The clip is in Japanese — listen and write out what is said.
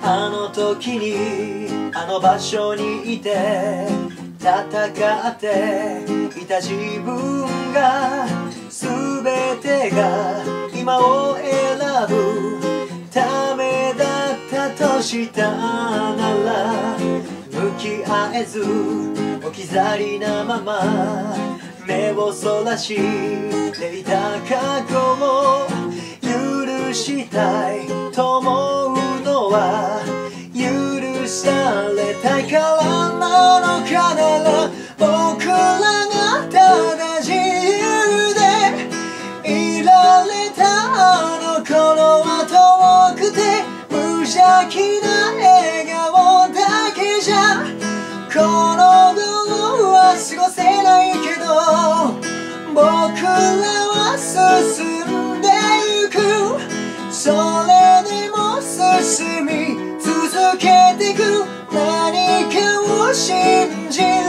あの時にあの場所にいて戦っていた自分が全てが今を選ぶためだったとしたなら向き合えず置き去りなまま目をそらしていた過去を許したいと思うのは許されたいからなのかなら僕らがただ自由でいられたあの頃は遠くて無邪気な笑顔だけじゃこの頃は過ごせないけど僕らは進んでゆくそれでも進み続けてく何かを信じる